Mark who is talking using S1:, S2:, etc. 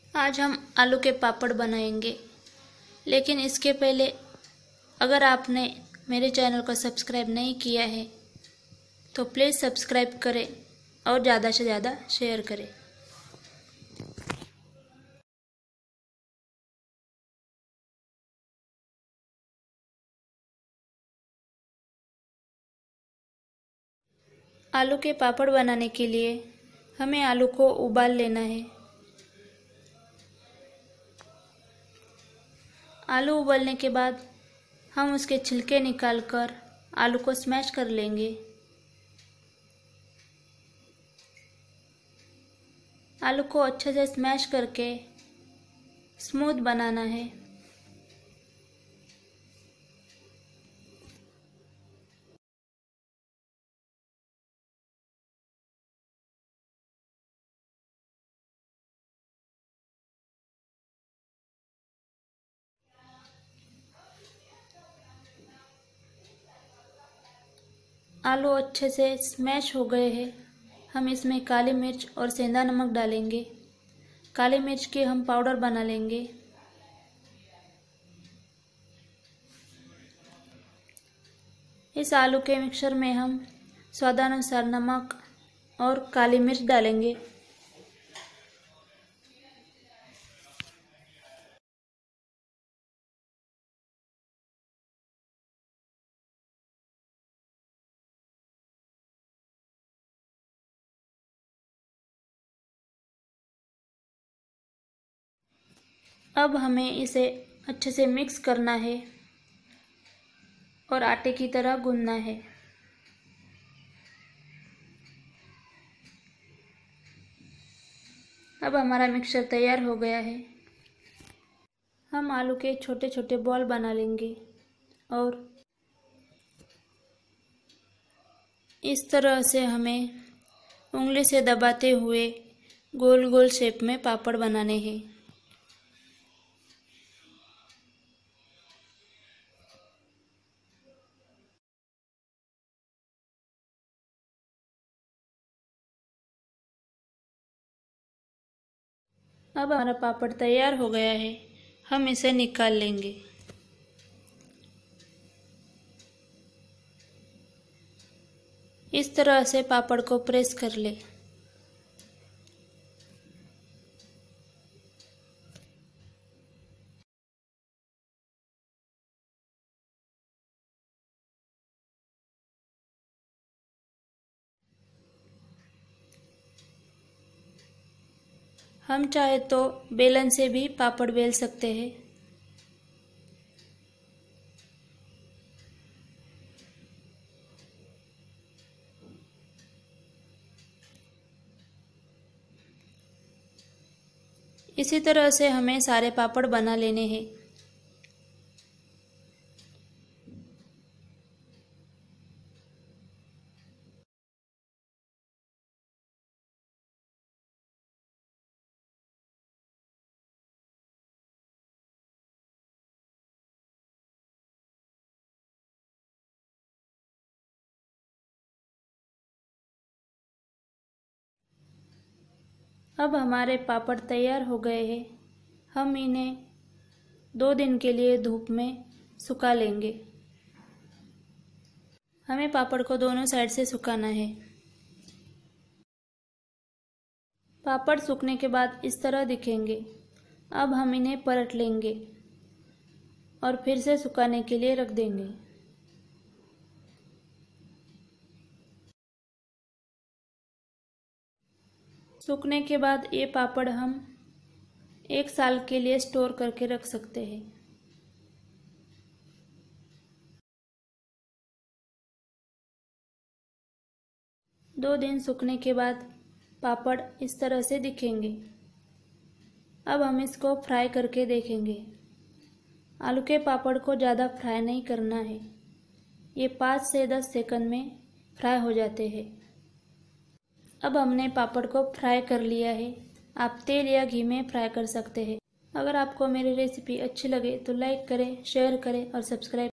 S1: आज हम आलू के पापड़ बनाएंगे, लेकिन इसके पहले अगर आपने मेरे चैनल को सब्सक्राइब नहीं किया है तो प्लीज़ सब्सक्राइब करें और ज़्यादा से ज़्यादा शेयर करें। आलू के पापड़ बनाने के लिए हमें आलू को उबाल लेना है। आलू उबलने के बाद हम उसके छिलके निकालकर आलू को स्मैश कर लेंगे। आलू को अच्छे से स्मैश करके स्मूथ बनाना है। आलू अच्छे से स्मैश हो गए हैं। हम इसमें काली मिर्च और सेंधा नमक डालेंगे। काली मिर्च के हम पाउडर बना लेंगे। इस आलू के मिक्सचर में हम स्वादानुसार नमक और काली मिर्च डालेंगे। अब हमें इसे अच्छे से मिक्स करना है और आटे की तरह गूंदना है। अब हमारा मिक्सचर तैयार हो गया है। हम आलू के छोटे छोटे बॉल बना लेंगे और इस तरह से हमें उंगली से दबाते हुए गोल गोल शेप में पापड़ बनाने हैं। अब हमारा पापड़ तैयार हो गया है। हम इसे निकाल लेंगे। इस तरह से पापड़ को प्रेस कर ले। हम चाहे तो बेलन से भी पापड़ बेल सकते हैं। इसी तरह से हमें सारे पापड़ बना लेने हैं। अब हमारे पापड़ तैयार हो गए हैं। हम इन्हें 2 दिन के लिए धूप में सुखा लेंगे। हमें पापड़ को दोनों साइड से सुखाना है। पापड़ सूखने के बाद इस तरह दिखेंगे। अब हम इन्हें पलट लेंगे और फिर से सुखाने के लिए रख देंगे। सूखने के बाद ये पापड़ हम 1 साल के लिए स्टोर करके रख सकते हैं। दो दिन सूखने के बाद पापड़ इस तरह से दिखेंगे। अब हम इसको फ्राई करके देखेंगे। आलू के पापड़ को ज़्यादा फ्राई नहीं करना है। ये 5 से 10 सेकंड में फ्राई हो जाते हैं। अब हमने पापड़ को फ्राई कर लिया है। आप तेल या घी में फ्राई कर सकते हैं। अगर आपको मेरी रेसिपी अच्छी लगे तो लाइक करें, शेयर करें और सब्सक्राइब